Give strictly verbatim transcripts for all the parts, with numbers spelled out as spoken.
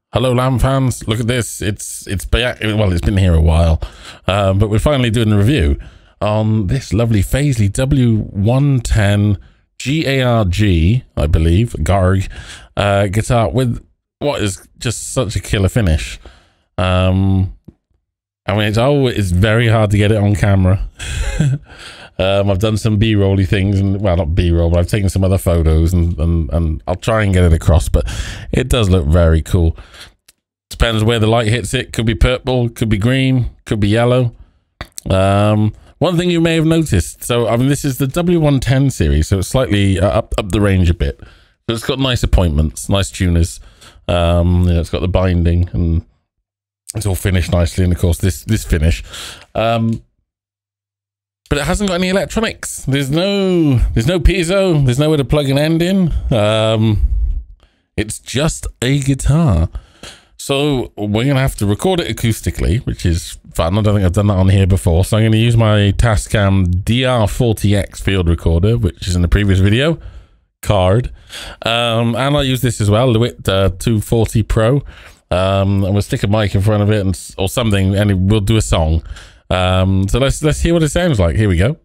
Hello, Lamb fans. Look at this. It's it's well, it's been here a while, um, but we're finally doing a review on this lovely Fazley W one ten G A R G, I believe, GARG uh, guitar with what is just such a killer finish. Um, I mean, it's always it's very hard to get it on camera. um, I've done some B-rolly things, and well, not B-roll, but I've taken some other photos, and, and and I'll try and get it across. But it does look very cool. Depends where the light hits it. Could be purple, could be green, could be yellow. Um, one thing you may have noticed. So I mean, this is the W one ten series, so it's slightly uh, up up the range a bit. So it's got nice appointments, nice tuners. Um, you know, it's got the binding and it's all finished nicely, and of course this this finish, um, but it hasn't got any electronics. There's no there's no piezo. There's nowhere to plug an end in. Um, it's just a guitar. So we're gonna have to record it acoustically, which is fun. I don't think I've done that on here before. So I'm gonna use my Tascam D R forty X field recorder, which is in the previous video card, um, and I'll use this as well, the Wit uh, two forty Pro. Um, and we'll stick a mic in front of it and, or something, and we'll do a song. Um, so let's let's hear what it sounds like. Here we go.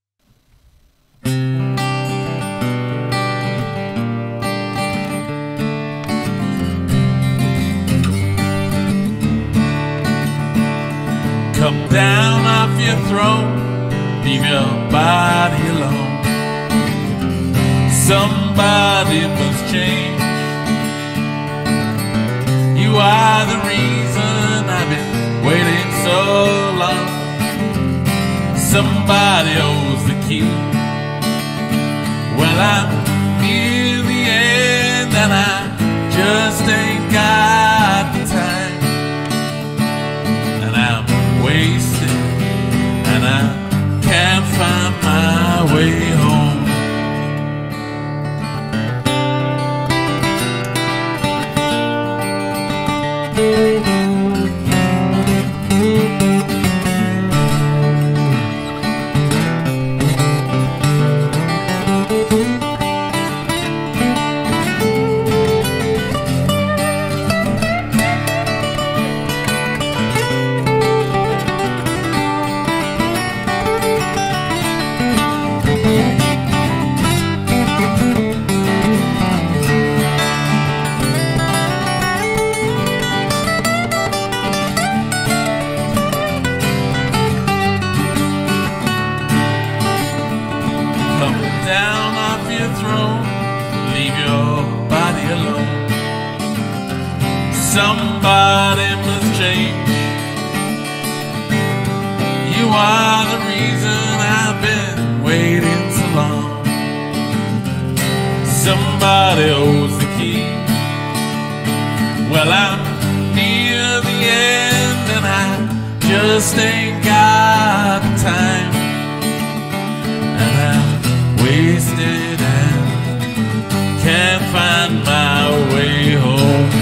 Come down off your throne, leave your body alone. Somebody must change. You are the reason I've been waiting so long. Somebody owes the key. Well, I'm near the end and I just ain't got the time. And I'm wasted and I can't find my way home. Down off your throne, leave your body alone. Somebody must change. You are the reason I've been waiting so long. Somebody owes the key. Well, I'm near the end and I just ain't got the time. And I'm wasted and can't find my way home.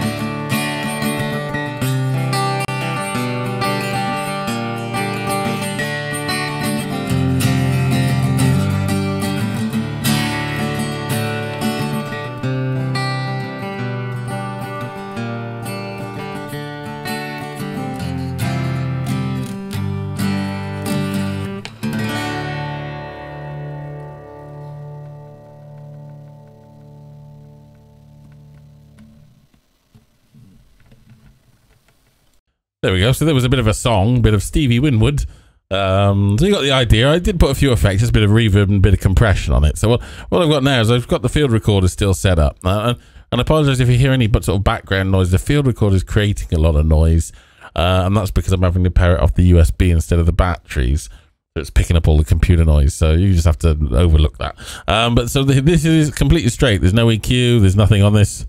There we go. So there was a bit of a song, bit of Stevie Winwood. Um, so you got the idea. I did put a few effects, just a bit of reverb and a bit of compression on it. So what, what I've got now is I've got the field recorder still set up. Uh, and, and I apologize if you hear any but sort of background noise. The field recorder is creating a lot of noise. Uh, and that's because I'm having to power it off the U S B instead of the batteries. So it's picking up all the computer noise. So you just have to overlook that. Um, but so the, this is completely straight. There's no E Q. There's nothing on this.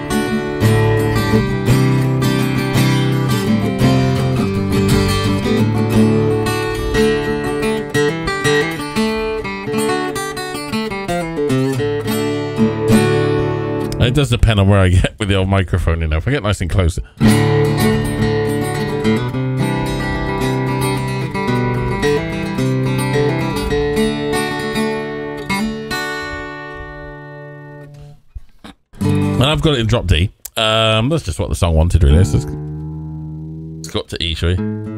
It does depend on where I get with the old microphone, you know. If I get nice and close. And I've got it in drop D. Um, that's just what the song wanted, really. So let's, let's go up to E, shall we?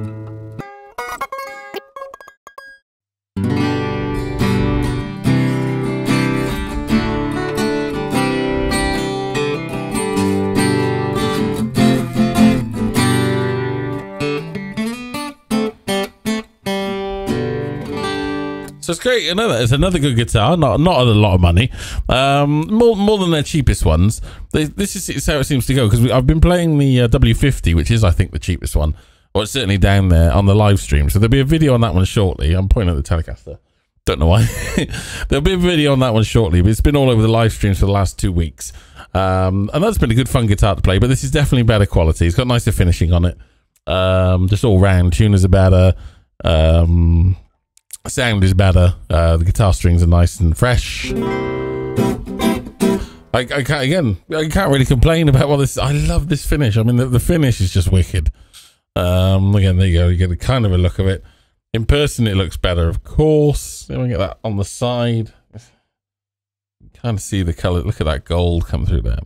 So it's great. Another, it's another good guitar. Not not a lot of money. Um, more more than their cheapest ones. They, this is how it seems to go, because I've been playing the uh, W fifty, which is I think the cheapest one, or it's certainly down there on the live stream. So there'll be a video on that one shortly. I'm pointing at the Telecaster. Don't know why. There'll be a video on that one shortly, but it's been all over the live streams for the last two weeks. Um, and that's been a good fun guitar to play. But this is definitely better quality. It's got nicer finishing on it. Um, just all round. Tuners are better. Um, Sound is better. Uh, the guitar strings are nice and fresh. I, I can't again. I can't really complain about what this. I love this finish. I mean, the, the finish is just wicked. Um, again, there you go. You get a kind of a look of it. In person, it looks better, of course. Then we get that on the side. You kind of see the color. Look at that gold come through there.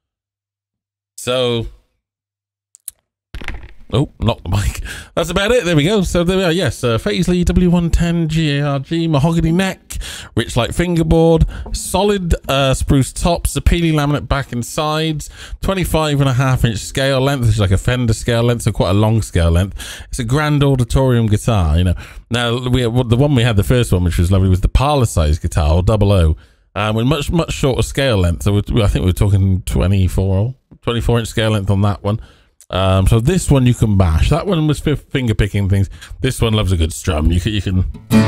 So. Oh, knocked the mic. That's about it. There we go. So there we are. Yes, uh, Fazley W one ten G A R G, mahogany neck, rich light fingerboard, solid uh, spruce top, Sympathy laminate back and sides, twenty-five and a half inch scale length, which is like a Fender scale length, so quite a long scale length. It's a grand auditorium guitar, you know. Now, we well, the one we had, the first one, which was lovely, was the parlor size guitar, or double O, um, with much, much shorter scale length. So we're, I think we were talking twenty-four, twenty-four inch scale length on that one. Um, so this one you can bash. That one was for finger picking things. This one loves a good strum. You can, you can.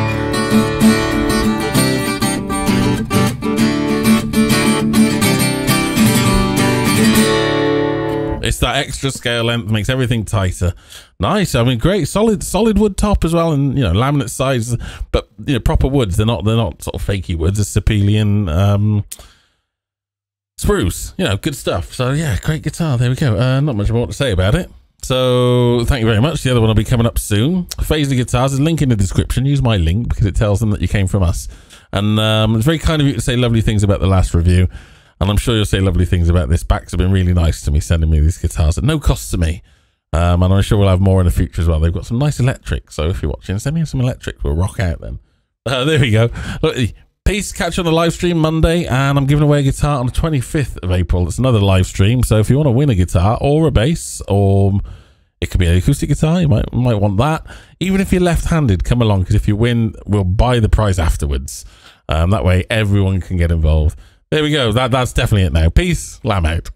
It's that extra scale length makes everything tighter. Nice. I mean, great, solid, solid wood top as well, and you know, laminate sides. But you know, proper woods. They're not. They're not sort of fakey woods. It's Chameleon. Um, Spruce, you know, good stuff. So yeah, great guitar. There we go. Uh, not much more to say about it. So thank you very much. The other one will be coming up soon. Fazley Guitars is link in the description. Use my link because it tells them that you came from us. And um, it's very kind of you to say lovely things about the last review. And I'm sure you'll say lovely things about this. Backs have been really nice to me, sending me these guitars at no cost to me. Um, and I'm sure we'll have more in the future as well. They've got some nice electric. So if you're watching, send me some electric. We'll rock out then. Uh, there we go. Look, peace. Catch you on the live stream Monday, and I'm giving away a guitar on the twenty-fifth of April. It's another live stream, so if you want to win a guitar or a bass, or it could be an acoustic guitar, you might might want that. Even if you're left-handed, come along, because if you win, we'll buy the prize afterwards. Um, that way, everyone can get involved. There we go. That that's definitely it now. Peace. Lamb out.